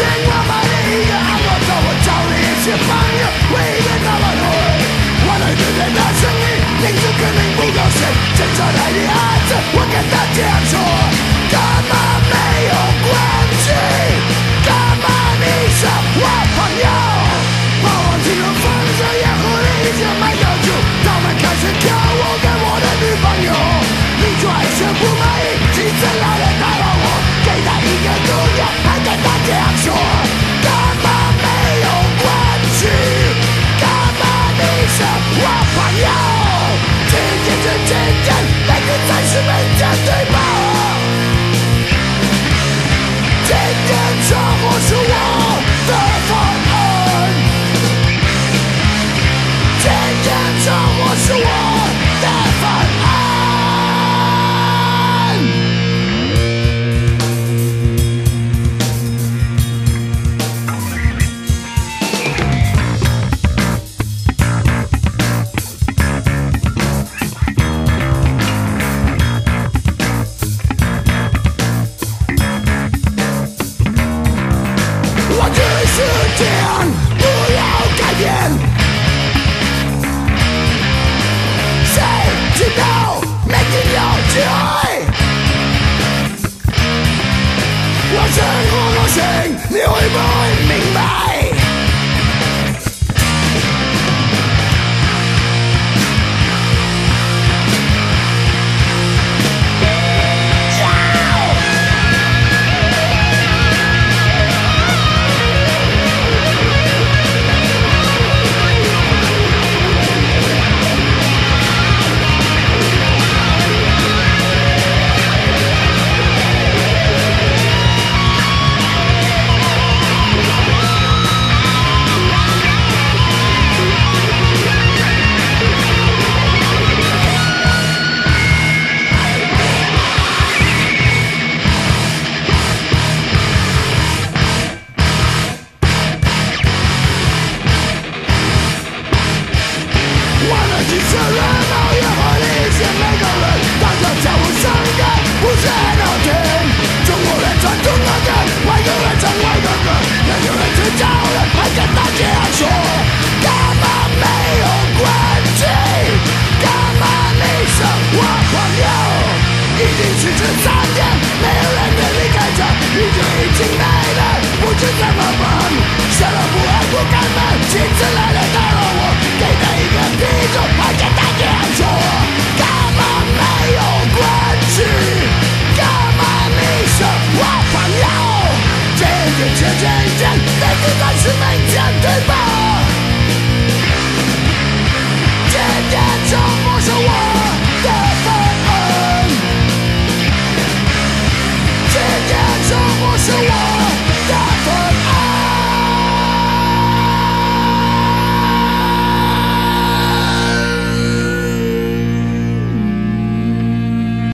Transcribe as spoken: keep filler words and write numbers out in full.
我把你一个按我走，我找你一些朋友，为一个那么多人。我的对面的声音，名字肯定不高兴。正常来的孩子，我跟他这样说，干嘛没有关系？干嘛你是我朋友？把我听了放着烟火里已经买酒酒，他们开始跳舞给我的女朋友。你就还是不满意，几次来了打扰我，给他一个姑娘，还跟他这样说，干嘛没有关系？干嘛你是我朋友？今天是今天，每个才是每天对吧？今天车祸是我的方案，今天车祸是我的方案。时间不要改变，谁知道没定要去爱？我生活多行，你会不会明白？几次热闹也和理解每个人，大家跳舞伤感不是很好听。中国人唱中国歌，外国人唱外国歌，也有人去找人，还跟大家说，干嘛没有关系？干嘛你是我朋友？一定是这三天，没有人能离开这，你就已经没了，不知怎么办。谁都不爱不敢问，几次来了打扰我，给他一个啤酒。